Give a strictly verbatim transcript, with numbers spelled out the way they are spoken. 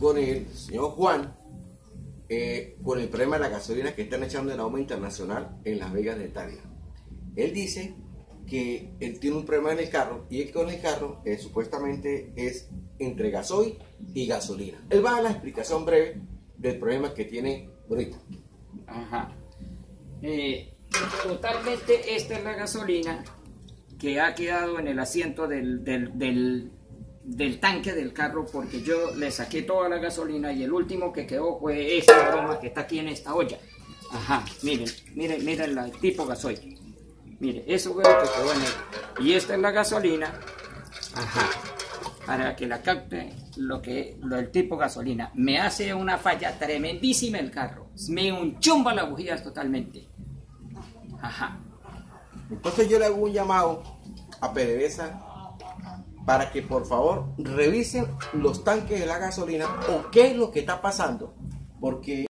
con el señor Juan eh, con el problema de la gasolina que están echando en la bomba internacional en Las Vegas de Italia. Él dice que él tiene un problema en el carro y es que con el carro eh, supuestamente es entre gasoil y gasolina. Él va a la explicación breve del problema que tiene ahorita. Ajá. Eh, totalmente esta es la gasolina que ha quedado en el asiento del, del, del, del tanque del carro, porque yo le saqué toda la gasolina y el último que quedó fue esta broma que está aquí en esta olla. Ajá, miren, miren, miren el tipo gasoil. Mire, eso fue lo que quedó en él. Y esta es la gasolina. Ajá. Para que la capte lo que lo del tipo gasolina. Me hace una falla tremendísima el carro. Me enchumba las bujías totalmente. Ajá. Entonces yo le hago un llamado a PDVSA para que por favor revisen los tanques de la gasolina o qué es lo que está pasando. Porque